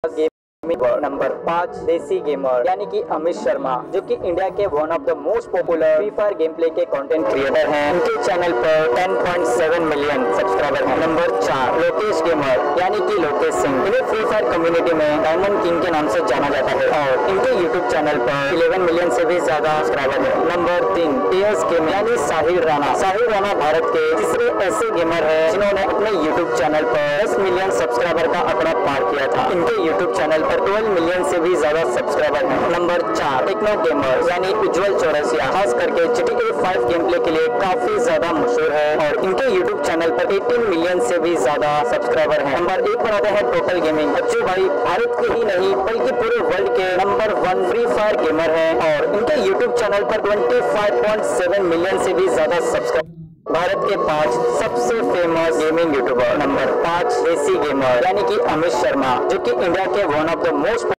Number 5 देसी gamer यानी कि अमित शर्मा, जो कि इंडिया के one of the most popular free fire game play के कंटेंट क्रिएटर हैं। उनके चैनल पर 10.7 मिलियन सब्सक्राइबर हैं। नंबर 4 लोकेश गेमर यानी कि लोकेश सिंह, इन्हें फ्री फायर कम्युनिटी में डायमंड किंग के नाम से जाना जाता है और इनके यूट्यूब चैनल पर 11 मिलियन से भी ज्यादा सब्सक्राइबर है। नंबर 3 टीएस गेमर यानी साहिल राणा। साहिल राणा भारत के तीसरे ऐसे गेमर है जिन्होंने अपने यूट्यूब चैनल पर 10 मिलियन सब्सक्राइबर का आंकड़ा पार किया था। इनके यूट्यूब चैनल पर 12 मिलियन से भी ज्यादा सब्सक्राइबर हैं। नंबर 4 टेक्नो गेमर यानी उज्जवल चौरसिया, खास करके GTA 5 गेम प्ले के लिए काफी ज्यादा मशहूर है और इनके यूट्यूब चैनल पर 18 मिलियन से भी ज्यादा सब्सक्राइबर हैं। नंबर 1 पर आते हैं टोटल गेमिंग। बच्चू भाई भारत के ही नहीं बल्कि पूरे वर्ल्ड के नंबर 1 फ्री फायर गेमर हैं और इनके यूट्यूब चैनल पर 25.7 मिलियन से भी ज्यादा सब्सक्राइबर। भारत के 5 सबसे फेमस गेमिंग यूट्यूबर। नंबर 5 देसी गेमर यानी कि अमित शर्मा, जो कि इंडिया के वन ऑफ द मोस्ट